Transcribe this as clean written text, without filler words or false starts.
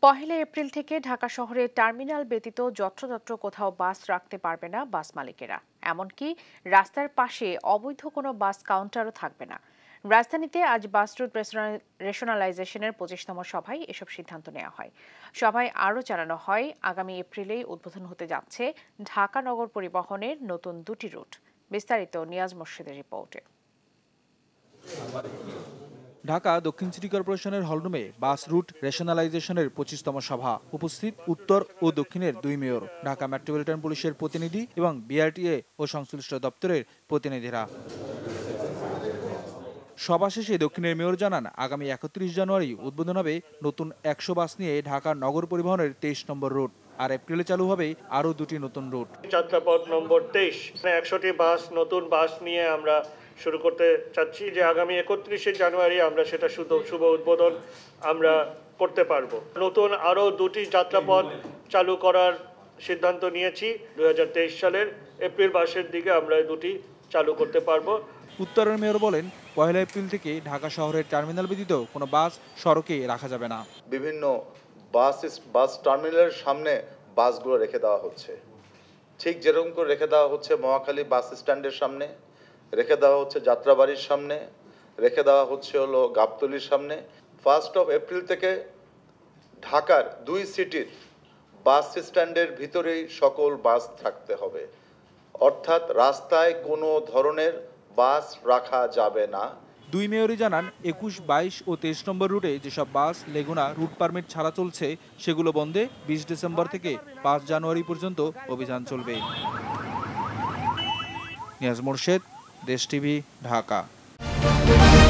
পহেলা April থেকে ঢাকা শহরে terminal ব্যতীত যত্রতত্র কোথাও বাস রাখতে পারবে না বাস মালিকেরা। এমনকি রাস্তার পাশে অবৈধ কোনো বাস কাউন্টারও থাকবে না। রাজধানীতে আজ বাস রুট রেশনালাইজেশনের 25তম সভায় এসব সিদ্ধান্ত নেওয়া হয়। সভায় আরও জানানো হয়, আগামী এপ্রিলেই উদ্বোধন হতে যাচ্ছে ঢাকা নগর পরিবহনের নতুন 2টি রুট। বিস্তারিত নিয়াজ মোর্শেদের রিপোর্টে। ঢাকা দক্ষিণ সিটি কর্পোরেশনের হলরুমে বাস রুট রেশনালাইজেশনের 25তম সভা। উপস্থিত উত্তর ও দক্ষিণের 2 মেয়র, ঢাকা মেট্রোপলিটন পুলিশের প্রতিনিধি এবং বিআরটিএ ও সংশ্লিষ্ট দপ্তরের প্রতিনিধিরা। সভা শেষে দক্ষিণের মেয়র জানান, আগামী 31 জানুয়ারি উদ্বোধন হবে নতুন 100 বাস নিয়ে ঢাকা নগর পরিবহনের 23 নম্বর রুট। আর এপ্রিলে চালু হবে আরও 2টি নতুন রুট। যাত্রাপথ নম্বর 23, 100টি বাস, নতুন বাস নিয়ে আমরা শুরু করতে চাচ্ছি যে আগামী 31 জানুয়ারি আমরা সেটা শুভ উদ্বোধন আমরা করতে পারবো। নতুন আরও 2টি যাত্রাপথ চালু করার সিদ্ধান্ত নিয়েছি। 2023 সালের এপ্রিল মাসের দিকে আমরা 2টি চালু করতে পারবো। উত্তরের মেয়র বলেন, পহেলা এপ্রিল থেকে ঢাকা শহরের টার্মিনাল ব্যতীত কোনো বাস সড়কে রাখা যাবে না। বিভিন্ন বাস টার্মিনালের সামনে বাসগুলো রেখে দেওয়া হচ্ছে, ঠিক যেরকম করে রেখে দেওয়া হচ্ছে মহাখালী বাস স্ট্যান্ডের সামনে, রেখে দেওয়া হচ্ছে যাত্রাবাড়ির সামনে, রেখে দেওয়া হচ্ছে গাবতলীর সামনে। 1 এপ্রিল থেকে ঢাকার 2 সিটির বাস স্ট্যান্ডের ভিতরেই সকল বাস থাকতে হবে, অর্থাৎ রাস্তায় কোনো ধরনের বাস রাখা যাবে না। 2 মেয়রই জানান, 21, 22 ও 23 নম্বর রুটে যেসব বাস লেগুনা রুট পারমিট ছাড়া চলছে সেগুলো বন্ধে 20 ডিসেম্বর থেকে 5 জানুয়ারি পর্যন্ত অভিযান চলবে। নিয়াজ মোর্শেদ, দেশ টিভি, ঢাকা।